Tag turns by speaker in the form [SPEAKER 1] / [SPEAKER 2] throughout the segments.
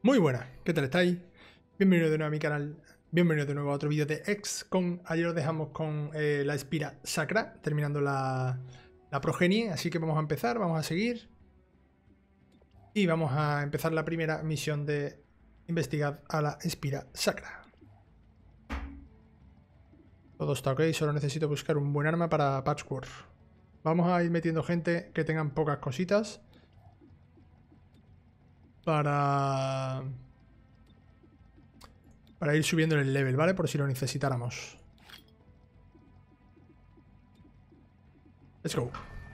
[SPEAKER 1] Muy buenas, ¿qué tal estáis? Bienvenidos de nuevo a mi canal, bienvenidos de nuevo a otro vídeo de XCOM. Ayer os dejamos con la Espira Sacra, terminando la progenie, así que vamos a empezar, vamos a seguir. Y vamos a empezar la primera misión de investigar a la Espira Sacra. Todo está ok, solo necesito buscar un buen arma para Patchwork. Vamos a ir metiendo gente que tengan pocas cositas. Para ir subiendo el level, ¿vale? Por si lo necesitáramos. Let's go.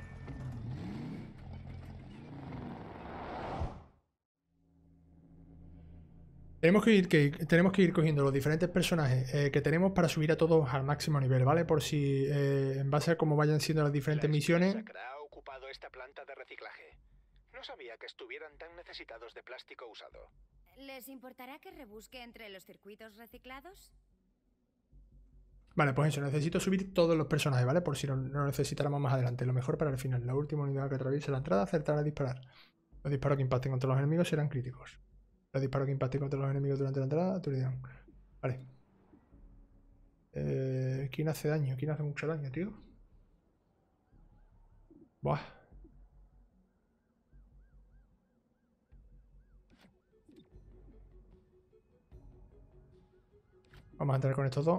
[SPEAKER 1] Tenemos que ir cogiendo los diferentes personajes que tenemos para subir a todos al máximo nivel, ¿vale? Por si en base a cómo vayan siendo las diferentes misiones.
[SPEAKER 2] Sacra ha ocupado esta planta de reciclaje. No sabía que estuvieran tan necesitados de plástico usado.
[SPEAKER 3] ¿Les importará que rebusque entre los circuitos reciclados?
[SPEAKER 1] Vale, pues eso, necesito subir todos los personajes, ¿vale? Por si lo necesitáramos más adelante. Lo mejor para el final. La última unidad que atraviese la entrada acertará a disparar. Los disparos que impacten contra los enemigos serán críticos. Los disparos que impacten contra los enemigos durante la entrada aturdirán. Vale. ¿Quién hace daño? ¿Quién hace mucho daño, tío? Buah. Vamos a entrar con estos dos.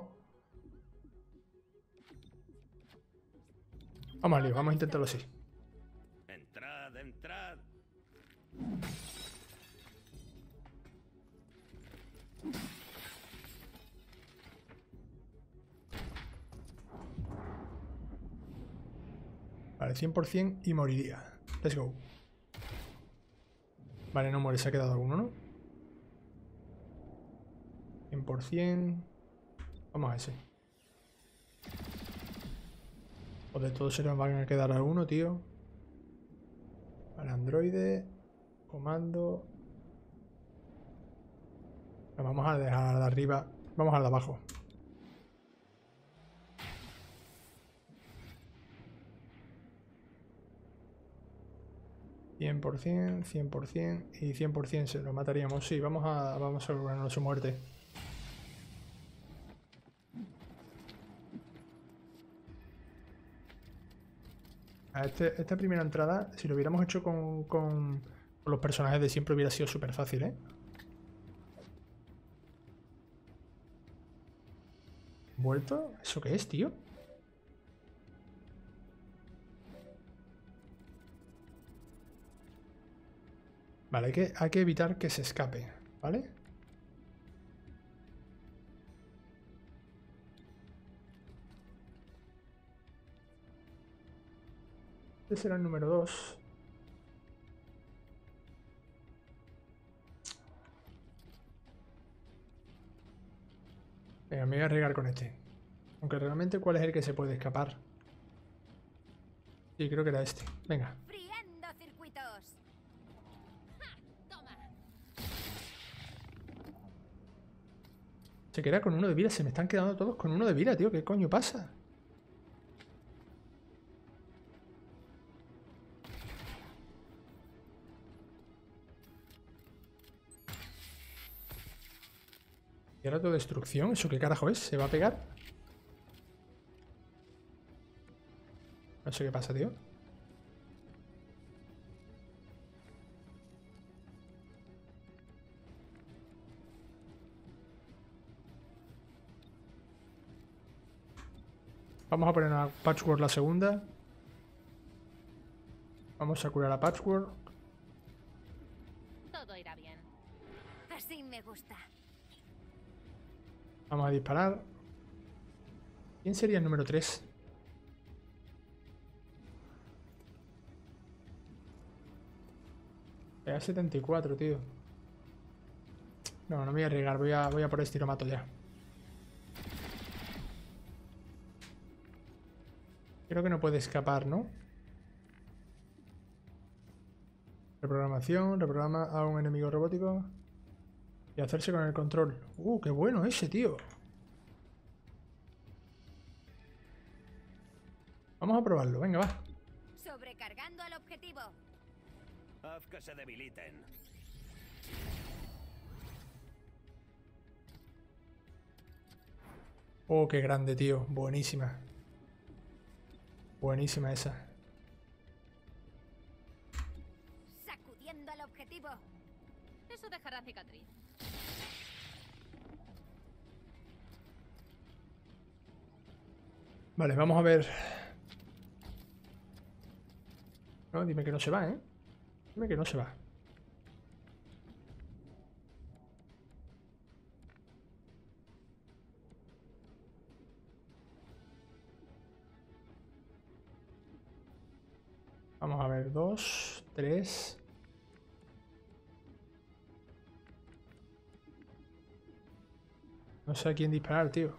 [SPEAKER 1] Vamos al lío, vamos a intentarlo así.
[SPEAKER 2] Entrad, entrad.
[SPEAKER 1] Vale, 100% y moriría. Let's go. Vale, no muere, se ha quedado alguno, ¿no? 100%. Vamos a ese. O de todos se nos van a quedar alguno, tío. Vale, androide. Comando. Vamos a dejar de arriba. Vamos al de abajo. ¿100%? 100% y 100% se lo mataríamos. Sí, vamos a asegurarnos su muerte. Esta primera entrada, si lo hubiéramos hecho con los personajes de siempre, hubiera sido súper fácil, ¿eh? ¿Vuelto? ¿Eso qué es, tío? Vale, hay que evitar que se escape, ¿vale? Este será el número 2. Venga, me voy a arriesgar con este. Aunque realmente, ¿cuál es el que se puede escapar? Sí, creo que era este. Venga.
[SPEAKER 3] ¡Friendo circuitos! ¡Ja! ¡Toma!
[SPEAKER 1] Se queda con 1 de vida. Se me están quedando todos con 1 de vida, tío. ¿Qué coño pasa? ¿Y ahora autodestrucción? ¿Eso qué carajo es? ¿Se va a pegar? No sé qué pasa, tío. Vamos a poner a Patchwork la segunda. Vamos a curar a Patchwork.
[SPEAKER 3] Todo irá bien. Así me gusta.
[SPEAKER 1] Vamos a disparar. ¿Quién sería el número 3? Era 74, tío. No, no me voy a arriesgar. Voy a por este y lo mato ya. Creo que no puede escapar, ¿no? Reprogramación. Reprograma a un enemigo robótico. Y hacerse con el control. Qué bueno ese, tío. Vamos a probarlo. Venga, va.
[SPEAKER 3] Sobrecargando al objetivo.
[SPEAKER 2] Haz que se debiliten.
[SPEAKER 1] Oh, qué grande, tío. Buenísima. Buenísima esa.
[SPEAKER 3] Sacudiendo al objetivo.
[SPEAKER 4] Eso dejará cicatriz.
[SPEAKER 1] Vale, vamos a ver. No, dime que no se va, ¿eh? Dime que no se va. Vamos a ver, 2, 3. No sé a quién disparar, tío.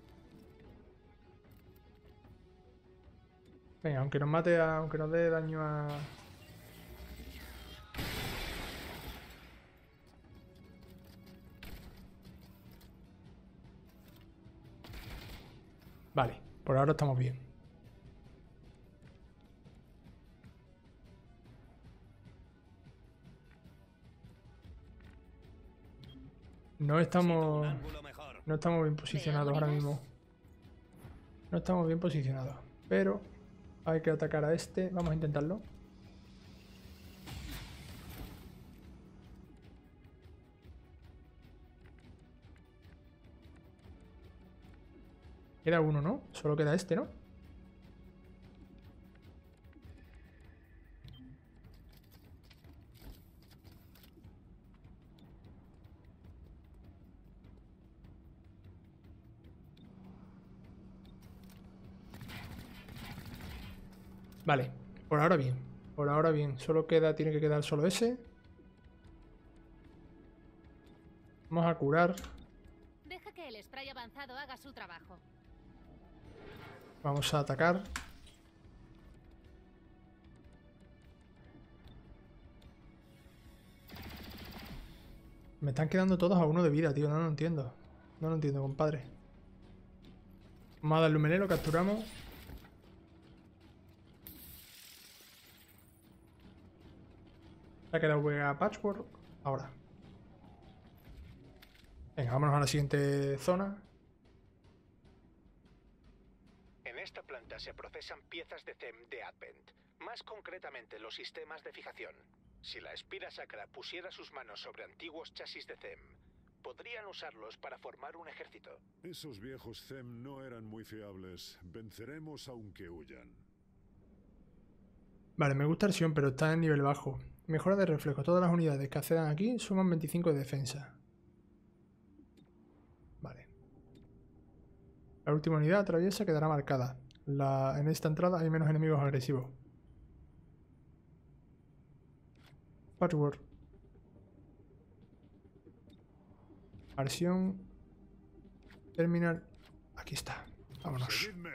[SPEAKER 1] Venga, aunque nos mate, aunque nos dé daño a... Vale, por ahora estamos bien. No estamos bien posicionados ahora mismo. No estamos bien posicionados. Pero hay que atacar a este. Vamos a intentarlo. Queda uno, ¿no? Solo queda este, ¿no? Vale, por ahora bien. Por ahora bien. Solo queda, tiene que quedar solo ese. Vamos a curar.
[SPEAKER 4] Deja que el spray avanzado haga su trabajo.
[SPEAKER 1] Vamos a atacar. Me están quedando todos a uno de vida, tío. No lo entiendo. No lo entiendo, compadre. Vamos a darle un melee, lo capturamos. Se ha quedado Vega Patchwork. Ahora. Venga, vámonos a la siguiente zona.
[SPEAKER 2] En esta planta se procesan piezas de CEM de Advent, más concretamente los sistemas de fijación. Si la Espira Sacra pusiera sus manos sobre antiguos chasis de CEM, podrían usarlos para formar un ejército.
[SPEAKER 5] Esos viejos CEM no eran muy fiables. Venceremos aunque huyan.
[SPEAKER 1] Vale, me gusta Arsión, pero está en nivel bajo. Mejora de reflejo. Todas las unidades que accedan aquí suman 25 de defensa. Vale. La última unidad atraviesa quedará marcada. En esta entrada hay menos enemigos agresivos. Patchwork. Arsión. Terminal. Aquí está. Vámonos.
[SPEAKER 5] ¡Seguidme!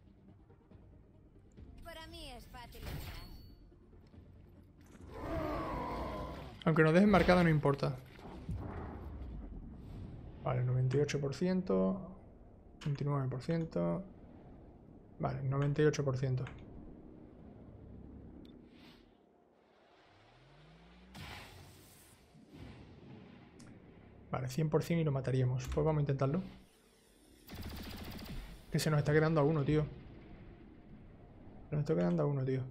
[SPEAKER 3] Para mí es fácil entrar.
[SPEAKER 1] Aunque nos dejen marcada no importa. Vale, 98%. 29%. Vale, 98%. Vale, 100% y lo mataríamos. Pues vamos a intentarlo. Que se nos está quedando a uno, tío. Se nos está quedando a uno, tío.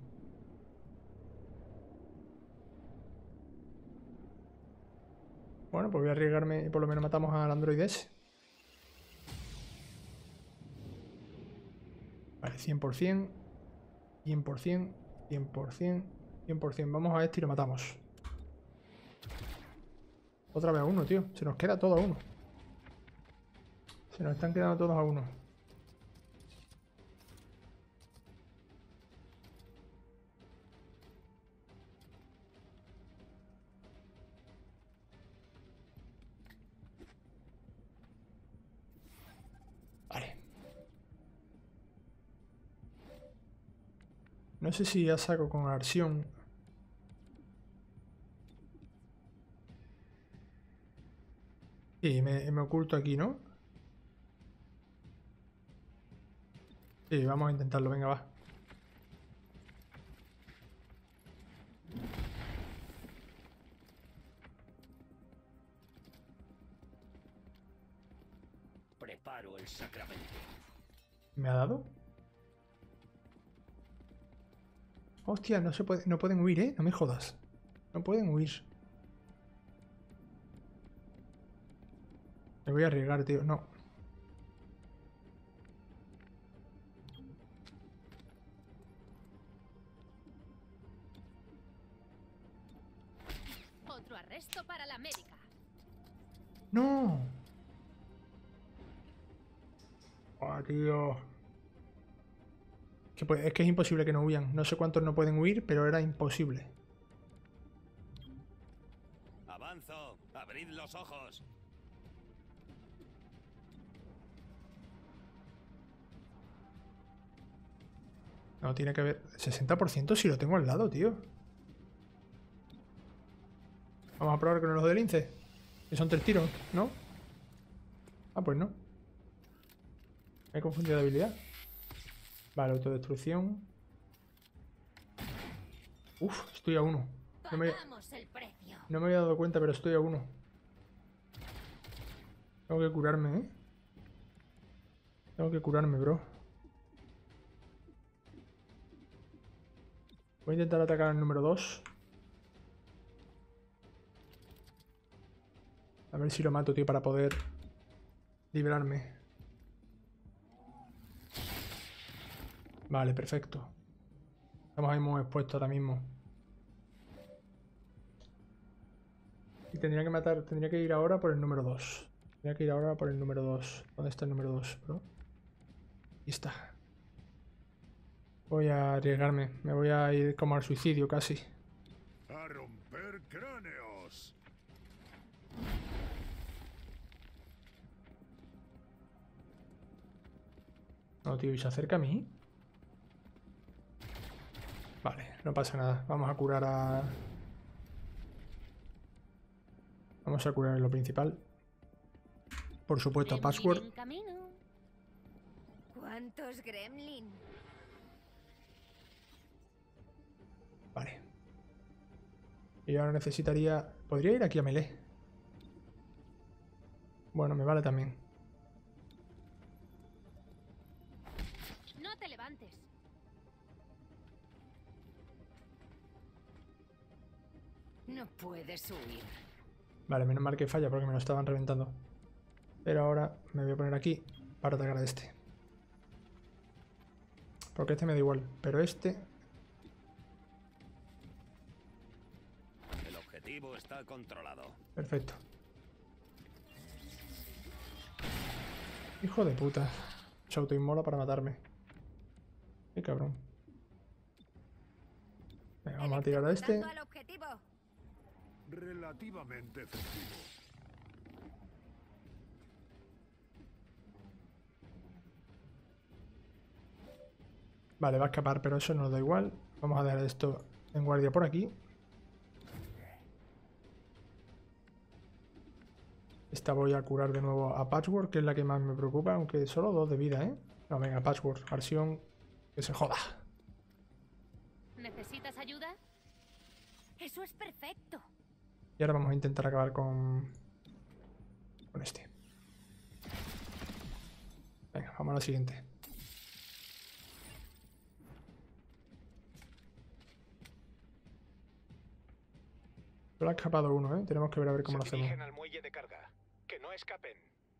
[SPEAKER 1] Bueno, pues voy a arriesgarme y por lo menos matamos al androide ese. Vale, 100%. 100%. 100%. 100%. Vamos a este y lo matamos. Otra vez a uno, tío. Se nos queda todo a uno. Se nos están quedando todos a uno. Vale. No sé si ya saco con Arsión. Sí, me oculto aquí, ¿no? Sí, vamos a intentarlo, venga, va.
[SPEAKER 6] Preparo el sacramento.
[SPEAKER 1] ¿Me ha dado? Hostia, no se puede, no pueden huir, ¿eh? No me jodas. No pueden huir. Me voy a arriesgar, tío. No.
[SPEAKER 4] Otro arresto para la médica.
[SPEAKER 1] ¡No! ¡Ah, tío! Es que es imposible que no huyan. No sé cuántos no pueden huir, pero era imposible.
[SPEAKER 6] ¡Avanzo! ¡Abrid los ojos!
[SPEAKER 1] No, tiene que haber... 60% si lo tengo al lado, tío. Vamos a probar con los del lince. Que son 3 tiros, ¿no? Ah, pues no. Me he confundido de habilidad. Vale, autodestrucción. Uf, estoy a 1.
[SPEAKER 4] Pagamos el precio.
[SPEAKER 1] No me había dado cuenta, pero estoy a 1. Tengo que curarme, ¿eh? Tengo que curarme, bro. Voy a intentar atacar al número 2. A ver si lo mato, tío, para poder liberarme. Vale, perfecto. Estamos ahí muy expuestos ahora mismo. Y tendría que ir ahora por el número 2. Tendría que ir ahora por el número 2. ¿Dónde está el número 2, bro? Ahí está. Voy a arriesgarme. Me voy a ir como al suicidio casi.
[SPEAKER 5] ¡A romper cráneos!
[SPEAKER 1] No, tío, ¿y se acerca a mí? Vale, no pasa nada. Vamos a curar a... Vamos a curar lo principal. Por supuesto, a Password.
[SPEAKER 4] En camino.
[SPEAKER 3] ¿Cuántos gremlin?
[SPEAKER 1] Vale. Y ahora necesitaría... Podría ir aquí a melee. Bueno, me vale también.
[SPEAKER 4] No te levantes.
[SPEAKER 3] No puedes huir.
[SPEAKER 1] Vale, menos mal que falla porque me lo estaban reventando. Pero ahora me voy a poner aquí para atacar a este. Porque este me da igual. Pero este...
[SPEAKER 6] El objetivo está controlado.
[SPEAKER 1] Perfecto. Hijo de puta. Se autoinmola para matarme. Qué cabrón. Venga, vamos a tirar a este.
[SPEAKER 3] Apuntando al objetivo.
[SPEAKER 5] Relativamente efectivo.
[SPEAKER 1] Vale, va a escapar, pero eso nos da igual. Vamos a dejar esto en guardia por aquí. Esta voy a curar de nuevo a Patchwork, que es la que más me preocupa, aunque solo 2 de vida, ¿eh? No, venga, Patchwork, versión que se joda.
[SPEAKER 4] ¿Necesitas ayuda?
[SPEAKER 3] Eso es perfecto.
[SPEAKER 1] Y ahora vamos a intentar acabar con este. Venga, vamos a la siguiente. Solo ha escapado uno, ¿eh? Tenemos que ver a ver cómo lo
[SPEAKER 2] Se
[SPEAKER 1] hacemos.
[SPEAKER 2] dirigen al muelle de carga. Que no escapen.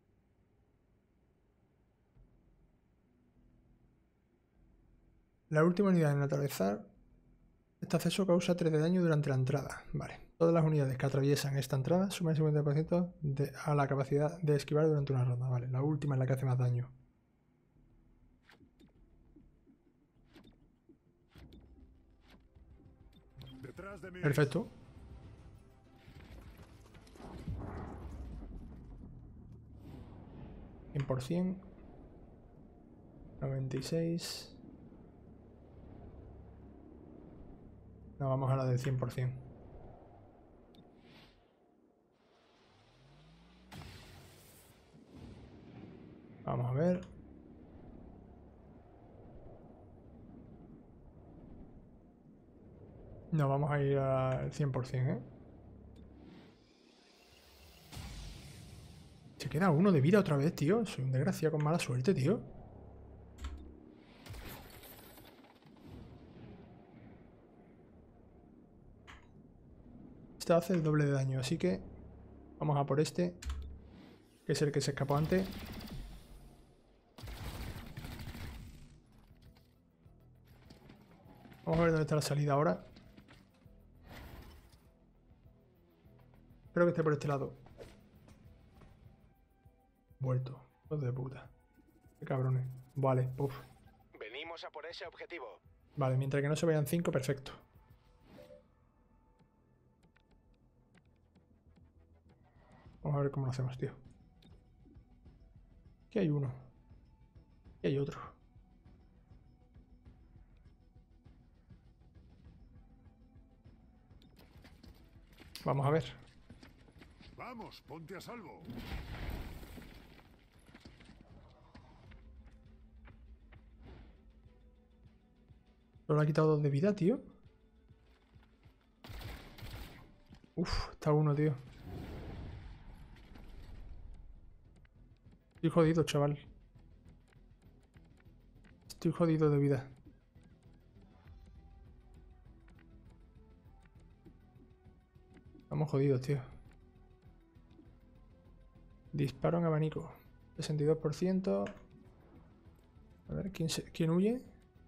[SPEAKER 1] La última unidad en atravesar este acceso causa 3 de daño durante la entrada. Vale. Todas las unidades que atraviesan esta entrada suman el 50% a la capacidad de esquivar durante una ronda. Vale, la última es la que hace más daño.
[SPEAKER 5] Detrás de mí.
[SPEAKER 1] Perfecto. %. 96. No, vamos a la del 100%. Vamos a ver. No, vamos a ir al 100%, ¿eh? Se queda uno de vida otra vez, tío. Soy un desgraciado con mala suerte, tío. Este hace el doble de daño, así que vamos a por este, que es el que se escapó antes. Vamos a ver dónde está la salida ahora. Espero que esté por este lado. Vuelto. Hijo de puta. Qué cabrones. Vale, puf.
[SPEAKER 2] Venimos a por ese objetivo.
[SPEAKER 1] Vale, mientras que no se vayan 5, perfecto. Vamos a ver cómo lo hacemos, tío. Aquí hay uno. Aquí hay otro. Vamos a ver.
[SPEAKER 5] Vamos, ponte a salvo.
[SPEAKER 1] Solo le ha quitado 2 de vida, tío. Uf, está uno, tío. Estoy jodido, chaval. Estoy jodido de vida. Estamos jodidos, tío. Disparo en abanico. 62%. A ver, ¿quién huye?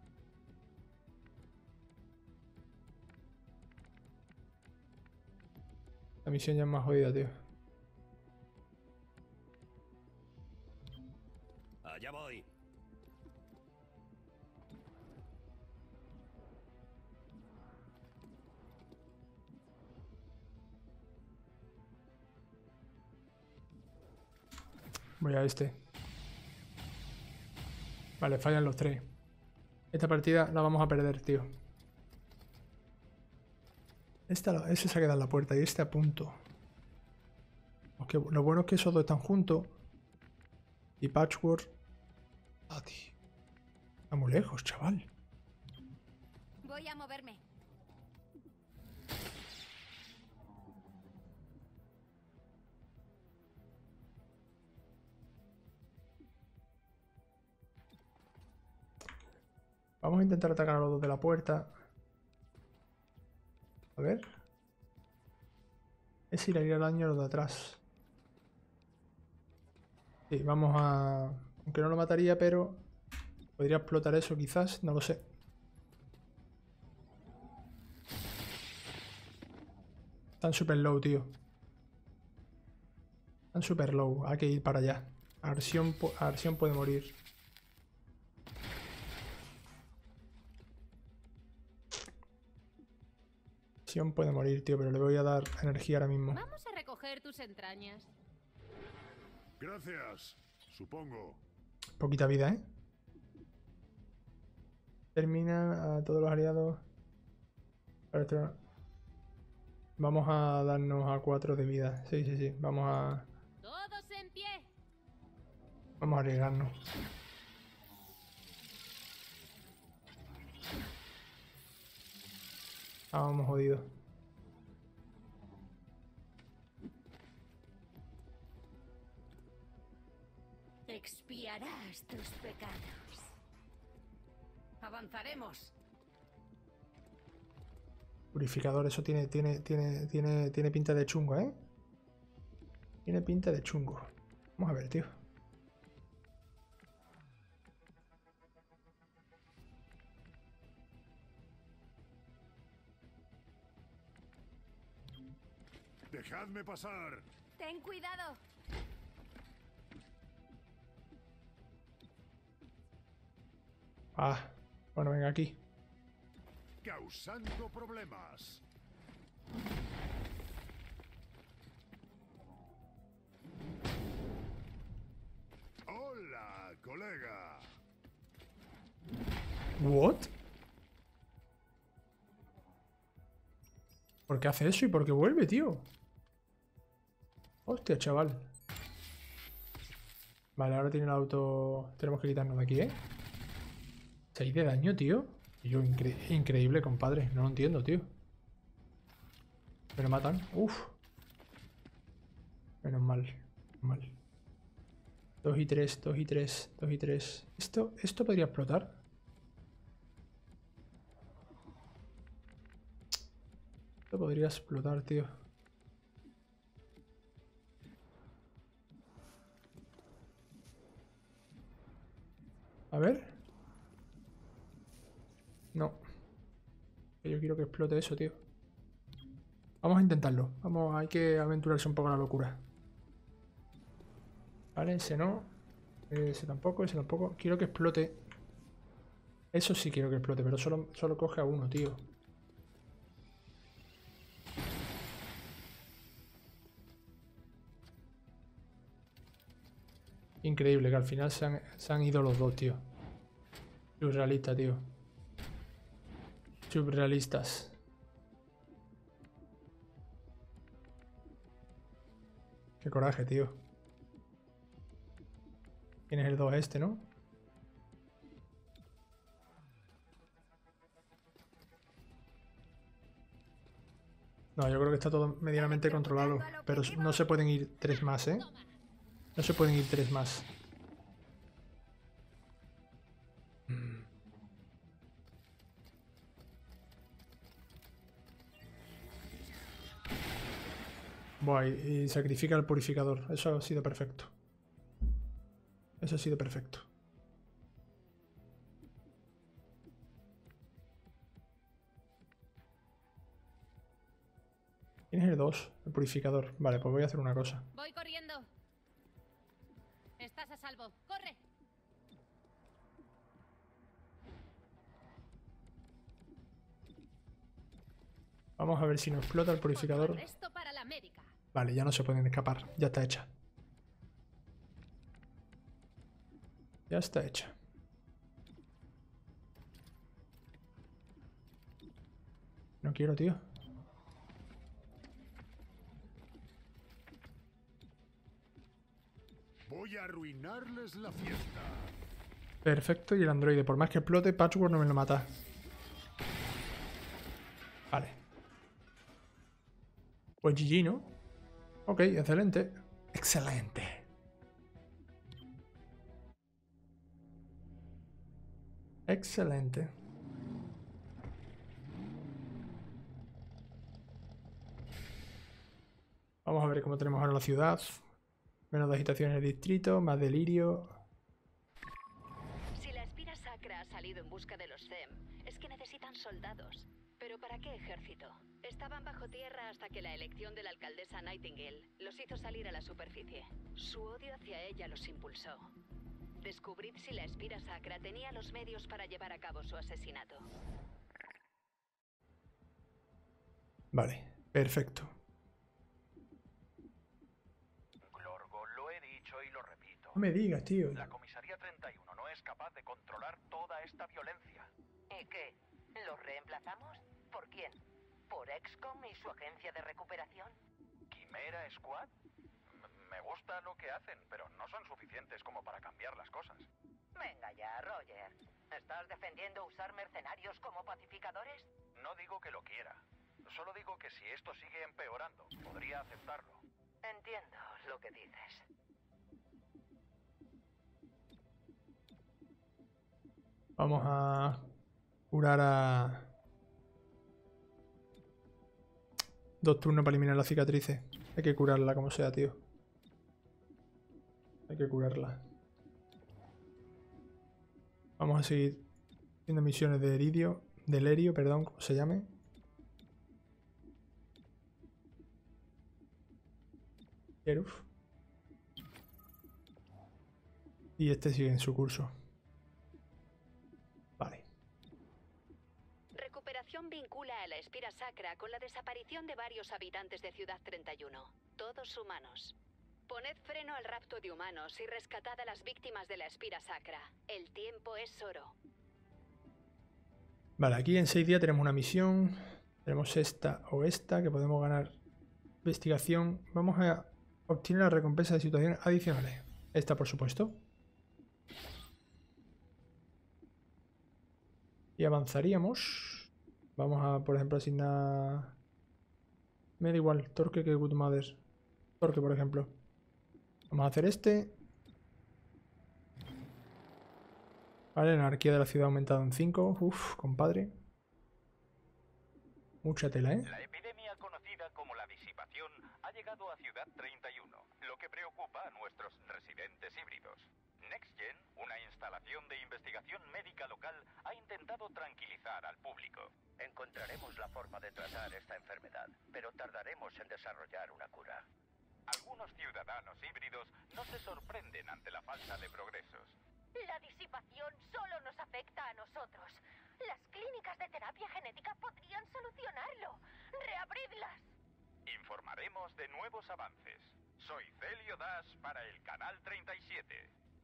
[SPEAKER 1] La misión ya es más jodida, tío.
[SPEAKER 6] Allá voy.
[SPEAKER 1] Voy a este. Vale, fallan los 3. Esta partida la vamos a perder, tío. Ese se ha quedado en la puerta y este a punto. Aunque lo bueno es que esos dos están juntos. Y Patchwork... Ah, tío. Está muy lejos, chaval.
[SPEAKER 3] Voy a moverme.
[SPEAKER 1] Vamos a intentar atacar a los dos de la puerta. A ver. Es ir a ir al daño a los de atrás. Sí, vamos a... Aunque no lo mataría, pero... Podría explotar eso quizás, no lo sé. Están super low, tío. Están super low, hay que ir para allá. Arsión puede morir. Arsión puede morir, tío, pero le voy a dar energía ahora mismo.
[SPEAKER 4] Vamos a recoger tus entrañas.
[SPEAKER 5] Gracias, supongo.
[SPEAKER 1] Poquita vida, ¿eh? Termina a todos los aliados. Vamos a darnos a 4 de vida. Sí, sí, sí. Vamos a
[SPEAKER 4] Todos en pie.
[SPEAKER 1] arriesgarnos. Ah, vamos jodidos.
[SPEAKER 3] Expiarás tus pecados. Avanzaremos.
[SPEAKER 1] Purificador, eso tiene pinta de chungo, ¿eh? Tiene pinta de chungo. Vamos a ver, tío.
[SPEAKER 5] Dejadme pasar.
[SPEAKER 3] Ten cuidado.
[SPEAKER 1] Ah, bueno, venga aquí.
[SPEAKER 5] Causando problemas. Hola, colega.
[SPEAKER 1] ¿What? ¿Por qué hace eso y por qué vuelve, tío? Hostia, chaval. Vale, ahora tiene el auto... Tenemos que quitarnos de aquí, ¿eh? 6 de daño, tío. Y yo, increíble, compadre. No lo entiendo, tío. Me lo matan. Uf. Menos mal. Mal. 2 y 3, 2 y 3, 2 y 3. ¿Esto podría explotar? Esto podría explotar, tío. A ver. No. Yo quiero que explote eso, tío. Vamos a intentarlo. Vamos, hay que aventurarse un poco a la locura. Vale, ese no. Ese tampoco, ese tampoco. Quiero que explote. Eso sí quiero que explote, pero solo coge a uno, tío. Increíble que al final se han ido los dos, tío. Surrealista, tío. Surrealistas. Qué coraje, tío. ¿Quién es el 2 este, no? No, yo creo que está todo medianamente controlado. Pero no se pueden ir 3 más, ¿eh? No se pueden ir 3 más. Buah, y sacrifica al purificador. Eso ha sido perfecto. Eso ha sido perfecto. ¿Quién es el 2? El purificador. Vale, pues voy a hacer una cosa.
[SPEAKER 4] Voy corriendo. Estás a salvo. ¡Corre!
[SPEAKER 1] Vamos a ver si nos explota el purificador.
[SPEAKER 4] Esto para la médica.
[SPEAKER 1] Vale, ya no se pueden escapar. Ya está hecha. Ya está hecha. No quiero, tío.
[SPEAKER 5] Voy a arruinarles la fiesta.
[SPEAKER 1] Perfecto, y el androide. Por más que explote, Patchwork no me lo mata. Vale. Pues GG, ¿no? Ok, excelente. Excelente. Excelente. Vamos a ver cómo tenemos ahora la ciudad. Menos de agitación en el distrito, más delirio.
[SPEAKER 7] Si la Espira Sacra ha salido en busca de los Zem, es que necesitan soldados. ¿Pero para qué ejército? Estaban bajo tierra hasta que la elección de la alcaldesa Nightingale los hizo salir a la superficie. Su odio hacia ella los impulsó. Descubrid si la Espira Sacra tenía los medios para llevar a cabo su asesinato.
[SPEAKER 1] Vale, perfecto.
[SPEAKER 8] Glorgo, lo he dicho y lo repito.
[SPEAKER 1] No me digas, tío.
[SPEAKER 8] La comisaría 31 no es capaz de controlar toda esta violencia.
[SPEAKER 7] ¿Y qué? ¿Los reemplazamos? ¿Por quién? ¿Por XCOM y su agencia de recuperación?
[SPEAKER 8] ¿Quimera Squad? Me gusta lo que hacen, pero no son suficientes como para cambiar las cosas.
[SPEAKER 7] Venga ya, Roger. ¿Estás defendiendo usar mercenarios como pacificadores?
[SPEAKER 8] No digo que lo quiera. Solo digo que si esto sigue empeorando, podría aceptarlo.
[SPEAKER 7] Entiendo lo que dices.
[SPEAKER 1] Vamos a curar a... 2 turnos para eliminar las cicatrices. Hay que curarla como sea, tío. Hay que curarla. Vamos a seguir haciendo misiones de Delerio, perdón, como se llame. Sheriff. Y este sigue en su curso. Vale.
[SPEAKER 7] Recuperación vincula a la Espira Sacra con la desaparición de varios habitantes de Ciudad 31, todos humanos. Poned freno al rapto de humanos y rescatad a las víctimas de la Espira Sacra. El tiempo es oro.
[SPEAKER 1] Vale, aquí en 6 días tenemos una misión. Tenemos esta o esta que podemos ganar investigación. Vamos a obtener la recompensa de situaciones adicionales. Esta, por supuesto. Y avanzaríamos. Vamos a, por ejemplo, asignar... Me da igual, Torque que Good Mother. Torque, por ejemplo. Vamos a hacer este. Vale, la anarquía de la ciudad ha aumentado en 5. Uf, compadre. Mucha tela, ¿eh?
[SPEAKER 8] La epidemia conocida como la disipación ha llegado a Ciudad 31, lo que preocupa a nuestros residentes híbridos. NextGen, una instalación de investigación médica local, ha intentado tranquilizar al público.
[SPEAKER 9] Encontraremos la forma de tratar esta enfermedad, pero tardaremos en desarrollar una cura.
[SPEAKER 8] Algunos ciudadanos híbridos no se sorprenden ante la falta de progresos.
[SPEAKER 10] La disipación solo nos afecta a nosotros. Las clínicas de terapia genética podrían solucionarlo. ¡Reabridlas!
[SPEAKER 8] Informaremos de nuevos avances. Soy Celio Das para el Canal 37.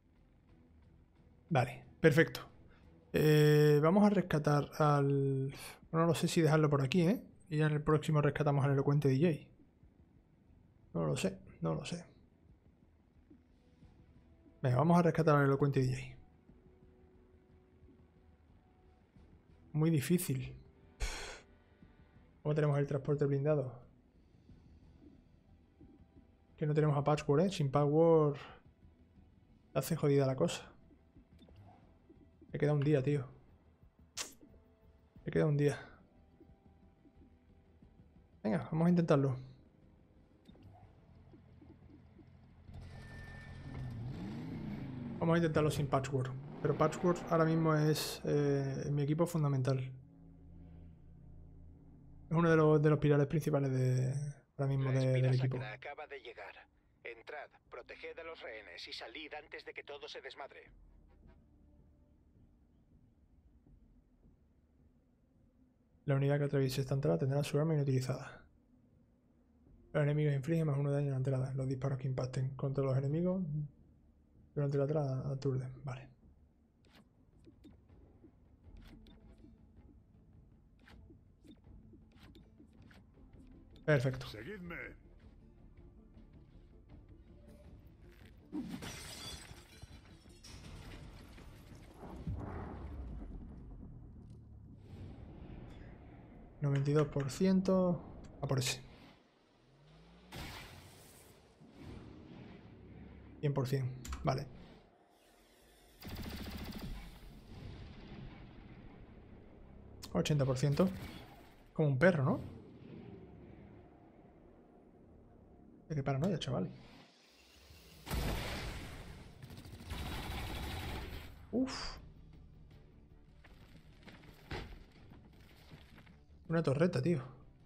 [SPEAKER 1] Vale, perfecto. Vamos a rescatar al... Bueno, no sé si dejarlo por aquí, ¿eh? Y ya en el próximo rescatamos al elocuente DJ. No lo sé, no lo sé. Venga, vamos a rescatar al elocuente DJ. Muy difícil. ¿Cómo tenemos el transporte blindado? Que no tenemos a Patchwork, ¿eh? Sin Patchwork hace jodida la cosa. Me queda un día, tío. Me queda un día. Venga, vamos a intentarlo. Vamos a intentarlo sin Patchwork. Pero Patchwork ahora mismo es mi equipo fundamental. Es uno de los pilares principales ahora mismo del equipo.
[SPEAKER 2] La espira sacra acaba de llegar. Entrad, proteged a los rehenes y salid antes de que todo se desmadre.
[SPEAKER 1] La unidad que atraviese esta entrada tendrá su arma inutilizada. Los enemigos infligen más 1 de daño en la entrada. Los disparos que impacten contra los enemigos durante la entrada aturden. Vale. Perfecto.
[SPEAKER 5] Seguidme.
[SPEAKER 1] $92%. A por ese. 100%. Vale. $80%. Como un perro, ¿no? Qué paranoia, chaval. Uf. Una torreta, tío.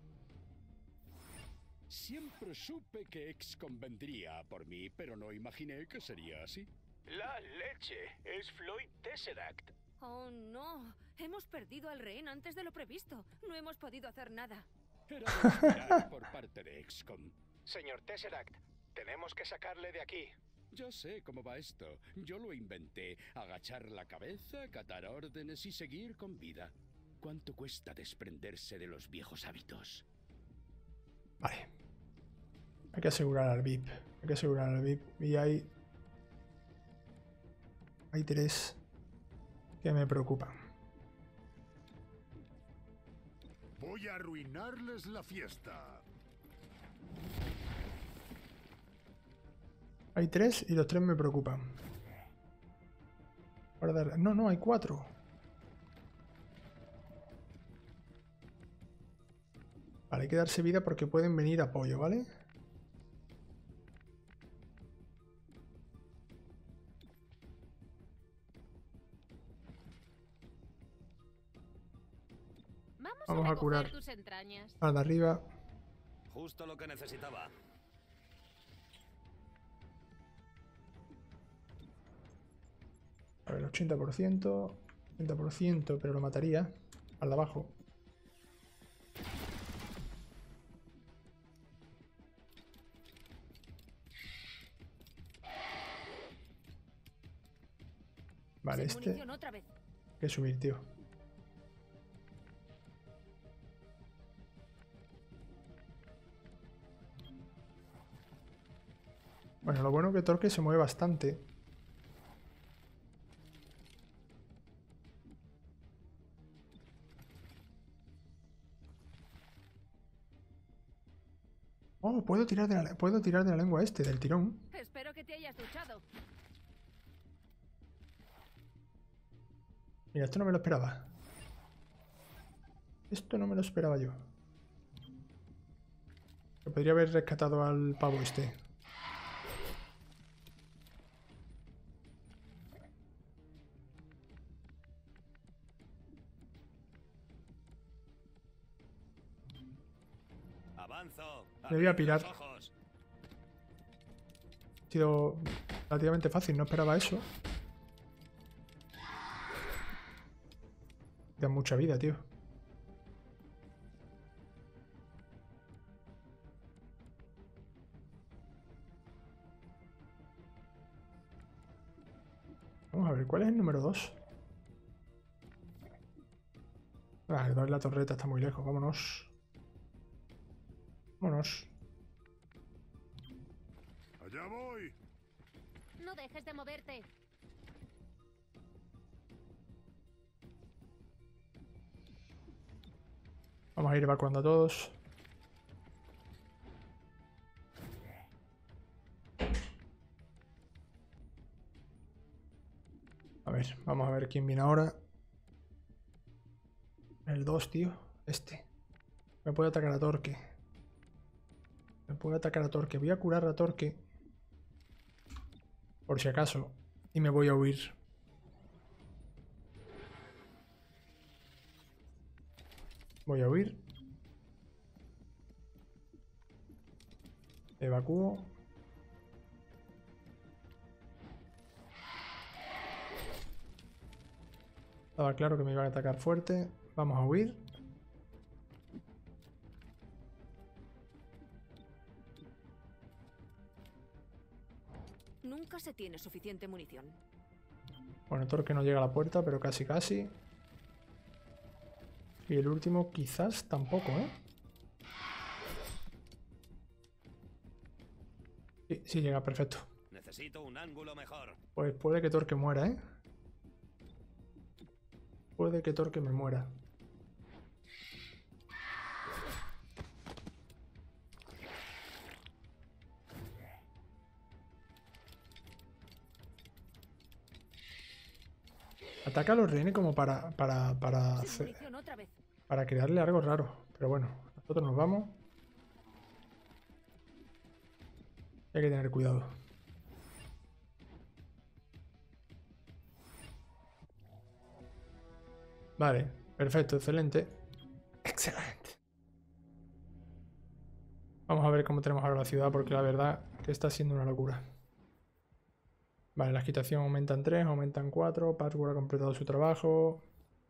[SPEAKER 11] Siempre supe que XCOM vendría por mí, pero no imaginé que sería así.
[SPEAKER 2] ¡La leche! Es Floyd Tesseract.
[SPEAKER 4] Oh, no. Hemos perdido al rehén antes de lo previsto. No hemos podido hacer nada.
[SPEAKER 11] Era de esperar por parte de XCOM.
[SPEAKER 2] Señor Tesseract, tenemos que sacarle de aquí.
[SPEAKER 11] Ya sé cómo va esto. Yo lo inventé. Agachar la cabeza, acatar órdenes y seguir con vida. ¿Cuánto cuesta desprenderse de los viejos hábitos?
[SPEAKER 1] Vale. Hay que asegurar al VIP. Hay que asegurar al VIP. Y hay 3 que me preocupan.
[SPEAKER 5] Voy a arruinarles la fiesta.
[SPEAKER 1] Hay 3 y los 3 me preocupan. No, hay 4. Vale, hay que darse vida porque pueden venir apoyo, ¿vale? Vamos a curar
[SPEAKER 4] tus entrañas.
[SPEAKER 1] al de arriba.
[SPEAKER 6] Justo lo que necesitaba.
[SPEAKER 1] A ver, 80%. 80%, pero lo mataría. Al de abajo. Vale, este... Hay que subir, tío. Bueno, lo bueno que Torque se mueve bastante. Oh, puedo tirar de la lengua del tirón.
[SPEAKER 4] Espero que te hayas duchado.
[SPEAKER 1] Mira, esto no me lo esperaba. Esto no me lo esperaba yo. Que podría haber rescatado al pavo este.
[SPEAKER 6] Avanzo.
[SPEAKER 1] Me voy a pirar.
[SPEAKER 6] Los ojos.
[SPEAKER 1] Ha sido relativamente fácil, no esperaba eso. Da mucha vida, tío. Vamos a ver, ¿cuál es el número 2? Ah, el 2 la torreta está muy lejos, vámonos. Vámonos.
[SPEAKER 5] ¡Allá voy!
[SPEAKER 10] No dejes de moverte.
[SPEAKER 1] Vamos a ir evacuando a todos. A ver, vamos a ver quién viene ahora. El 2, tío. Este. Me puede atacar a Torque. Me puede atacar a Torque. Voy a curar a Torque. Por si acaso. Y me voy a huir. Voy a huir. Evacúo. Estaba claro que me iban a atacar fuerte. Vamos a huir.
[SPEAKER 4] Nunca se tiene suficiente munición.
[SPEAKER 1] Bueno, Torque no llega a la puerta, pero casi casi. Y el último quizás tampoco, ¿eh? Sí, sí llega, perfecto.
[SPEAKER 6] Necesito un ángulo mejor.
[SPEAKER 1] Pues puede que Torque muera, ¿eh? Puede que Torque me muera. Ataca a los rehenes como para
[SPEAKER 4] Sin munición otra vez.
[SPEAKER 1] para crearle algo raro. Pero bueno, nosotros nos vamos. Hay que tener cuidado. Vale, perfecto, excelente. Excelente. Vamos a ver cómo tenemos ahora la ciudad, porque la verdad que está siendo una locura. Vale, la agitación aumenta en 3, aumenta en 4. Patchwork ha completado su trabajo.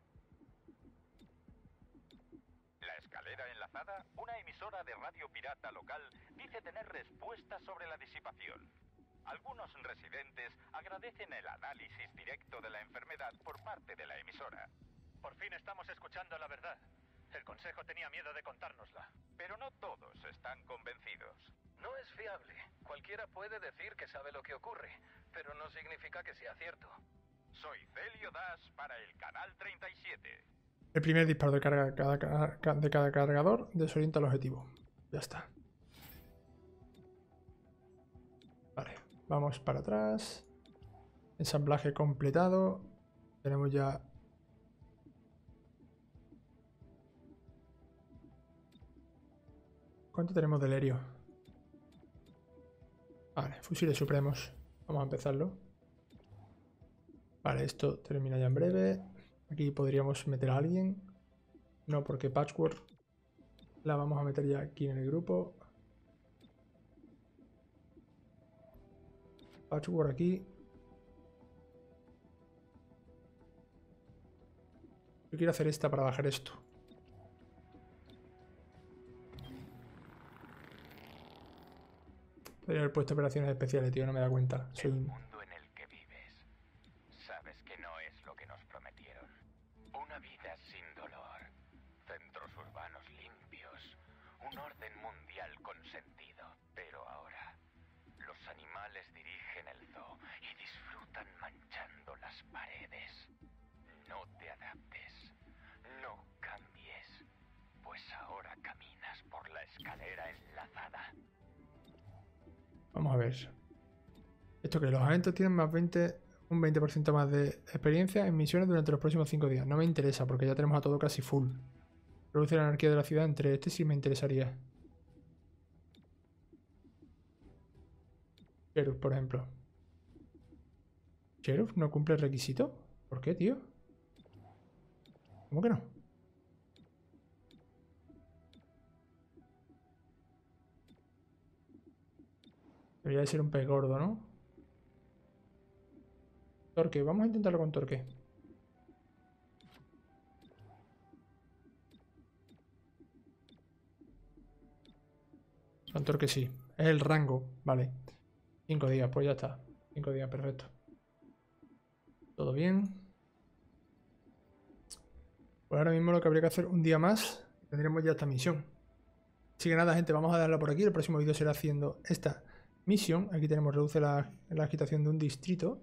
[SPEAKER 8] La escalera enlazada, una emisora de radio pirata local, dice tener respuestas sobre la disipación. Algunos residentes agradecen el análisis directo de la enfermedad por parte de la emisora.
[SPEAKER 12] Por fin estamos escuchando la verdad. El Consejo tenía miedo de contárnosla.
[SPEAKER 8] Pero no todos están convencidos.
[SPEAKER 12] No es fiable. Cualquiera puede decir que sabe lo que ocurre, pero no significa que sea cierto.
[SPEAKER 8] Soy Celio Dash para el Canal 37.
[SPEAKER 1] El primer disparo de cada cargador desorienta el objetivo. Ya está. Vale, vamos para atrás. Ensamblaje completado. Tenemos ya... ¿Cuánto tenemos de Lerio? Vale, fusiles supremos. Vamos a empezarlo. Vale, esto termina ya en breve. Aquí podríamos meter a alguien. No, porque Patchwork la vamos a meter ya aquí en el grupo. Patchwork aquí. Yo quiero hacer esta para bajar esto. Podría haber puesto operaciones especiales, tío, no me da cuenta. Soy un...
[SPEAKER 8] mundo en el que vives, sabes que no es lo que nos prometieron. Una vida sin dolor, centros urbanos limpios, un orden mundial con sentido. Pero ahora, los animales dirigen el zoo y disfrutan manchando las paredes. No te adaptes, no cambies, pues ahora caminas por la escalera enlazada.
[SPEAKER 1] Vamos a ver. Esto que los aventos tienen más 20, un 20% más de experiencia en misiones durante los próximos 5 días. No me interesa porque ya tenemos a todo casi full. Reduce la anarquía de la ciudad entre este sí me interesaría. Sheriff, por ejemplo. ¿Sheriff no cumple el requisito? ¿Por qué, tío? ¿Cómo que no? Debería de ser un pez gordo, ¿no? Torque, vamos a intentarlo con Torque. Con Torque sí. Es el rango, vale. 5 días, pues ya está. 5 días, perfecto. Todo bien. Pues ahora mismo lo que habría que hacer un día más, tendremos ya esta misión. Así que nada, gente, vamos a dejarla por aquí. El próximo vídeo será haciendo esta misión. Aquí tenemos, reduce la agitación de un distrito.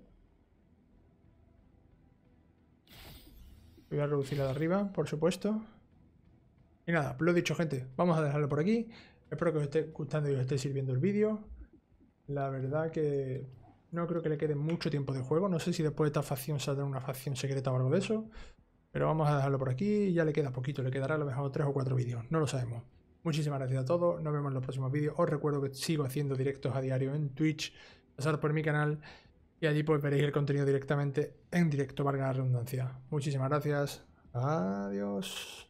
[SPEAKER 1] Voy a reducir la de arriba, por supuesto. Y nada, lo dicho, gente, vamos a dejarlo por aquí. Espero que os esté gustando y os esté sirviendo el vídeo. La verdad que no creo que le quede mucho tiempo de juego. No sé si después de esta facción saldrá una facción secreta o algo de eso. Pero vamos a dejarlo por aquí y ya le queda poquito. Le quedará a lo mejor 3 o 4 vídeos. No lo sabemos. Muchísimas gracias a todos. Nos vemos en los próximos vídeos. Os recuerdo que sigo haciendo directos a diario en Twitch. Pasad por mi canal y allí pues veréis el contenido directamente en directo, valga la redundancia. Muchísimas gracias. Adiós.